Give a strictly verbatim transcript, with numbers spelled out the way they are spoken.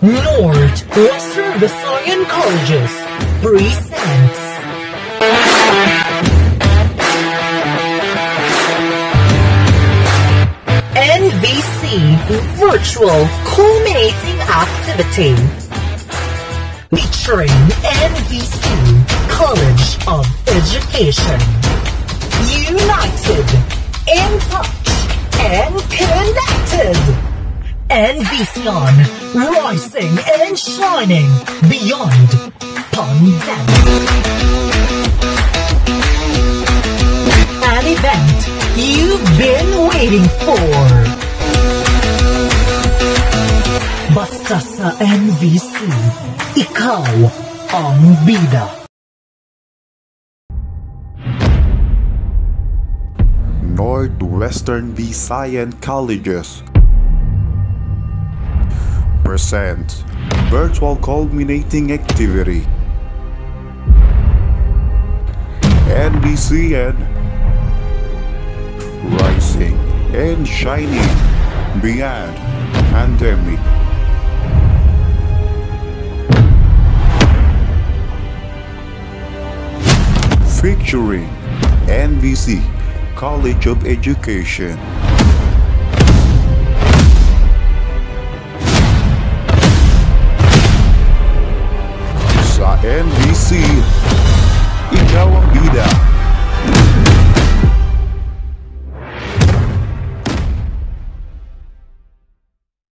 Northwestern Visayan Colleges presents N V C Virtual Culminating Activity featuring N V C College of Education. United, in touch, and connected. N V C on, rising and shining beyond pandemic. An event you've been waiting for. Basta sa N V C, ikaw ang bida. Northwestern Visayan Colleges presents Virtual Culminating Activity. N V C and Rising and Shining Beyond Pandemic. Featuring N V C College of Education. Sa N V C, ikaw ang bida.